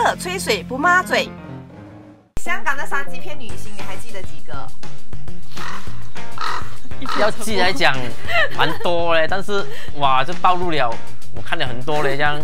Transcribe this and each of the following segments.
乐吹水不抹嘴。香港的3级片女星，你还记得几个？ 要记来讲，蛮多嘞，但是哇，这暴露了，我看了很多嘞，这样。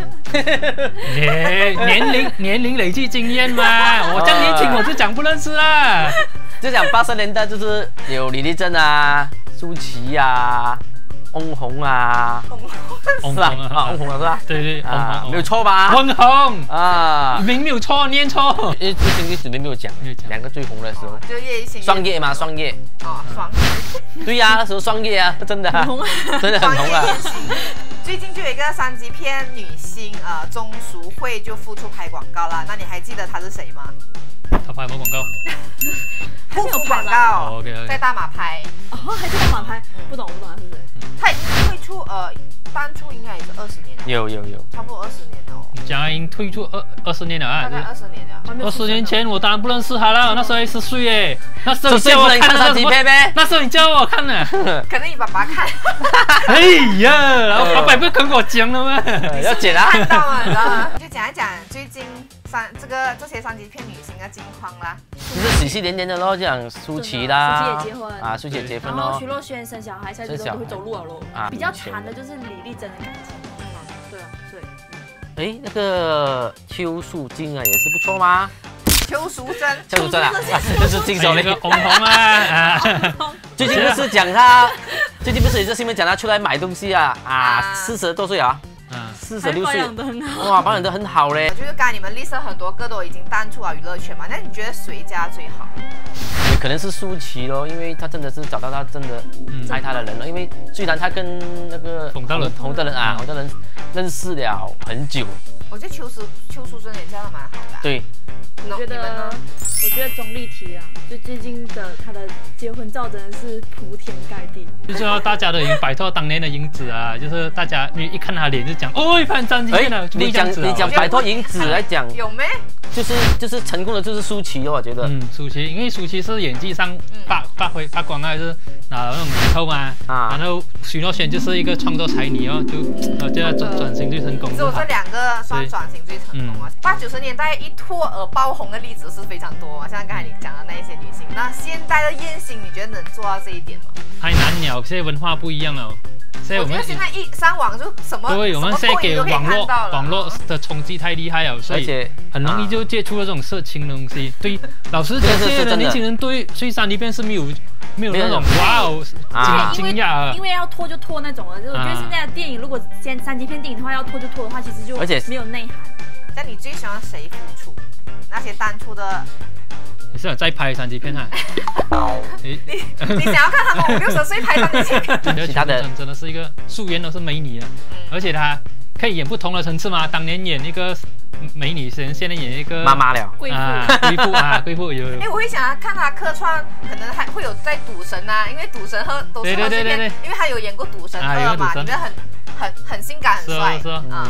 年龄累积经验嘛，我这样年轻我就讲不认识啦。 就讲80年代就是有李丽珍啊、舒淇啊、翁虹啊，是吧？啊，翁虹是吧？ 对对， 啊，没有错吧？ 翁虹啊， 明没有错，念错。 最近历史没有讲，2个最红的时候， 就叶一星、 双叶嘛，双叶。 哦，双叶。 对呀，那时候双叶啊，真的，真的很红啊。 最近就有一个3级片女星，钟淑慧就复出拍广告了。那你还记得她是谁吗？ 她拍什么广告？ 护肤广告。 OK， 在大马拍。 哦，还在大马拍，不懂她是谁？ 她已经退出，单出应该也是20年了。 有， 差不多20年了。 蒋英退出20年了啊！ 大概20年了。 20年前我当然不认识她了，那时候还10岁耶。那时候你叫我看 3级片呗？ 那时候你叫我看的。 可能你爸爸看。 哎呀，然后爸爸不是跟我讲了吗？ 要剪啊！ 看到了，你知道吗？就讲一讲最近这些3级片女星的近况啦。 就是喜气连连的咯，就讲舒淇啦， 舒淇也结婚啊，舒淇也结婚咯。 然后徐若瑄生小孩，现在都会走路了咯。比较惨的就是李丽珍的感情。对啊，对。 哎，那个邱淑贞啊，也是不错吗？ 邱淑贞， 邱淑贞啊，就是经手那个翁虹啊。 最近不是讲他，最近不是有个新闻讲他出来买东西啊，40多岁啊，46岁，哇，保养得很好嘞。 就是刚才你们列了很多个都已经淡出了娱乐圈嘛，那你觉得谁家最好？ 可能是舒淇咯，因为他真的是找到他真的爱他的人了。因为虽然他跟那个洪德伦认识了很久， 我觉得邱淑贞也嫁得蛮好的。 对， 我觉得钟丽缇啊，就最近的她的结婚照真的是铺天盖地， 就是说大家都已经摆脱当年的银子啊，就是大家你一看她脸就讲，哦，拍3级片了。 你讲摆脱银子来讲， 有没？ 就是成功的就是舒淇哦，我觉得。 舒淇，因为舒淇是演技上发光啊，就是拿那种影后嘛。然后徐若瑄就是一个创作才女哦，就这样转型最成功。 只有这2个算转型最成功啊。80、90年代一脱而爆红的例子是非常多啊，像刚才你讲的那一些女星。那现代的艳星，你觉得能做到这一点吗？ 太难了，现在文化不一样了。 我觉得现在一上网就什么， 对，我们现在给网络的冲击太厉害了，所以很容易就接触了这种色情的东西。对，老实讲，现在的年轻人对3级片是没有那种哇哦惊讶， 因为要拖就拖那种了。就是我觉得现在的电影，如果3级片电影的话，要拖就拖的话，其实就没有内涵。 那你最喜欢谁复出？那些淡出的。 你是有在拍3级片哈？ 你想要看他们5、60岁拍3级片？ 其他的真的是一个素颜都是美女的，而且她可以演不同的层次嘛。当年演一个美女生，现在演一个妈妈了， 贵妇有。 我会想要看她客串，可能还会有在赌神啊，因为赌神都是贺岁片，因为他有演过赌神2嘛，里面很性感很帅。 是啊。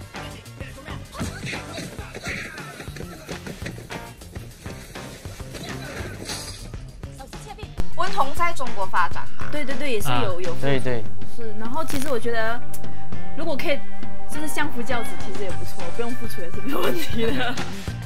温虹在中国发展嘛？ 对，也是有。 对。 是，然后其实我觉得，如果可以，就是相夫教子，其实也不错，不用付出也是没有问题的。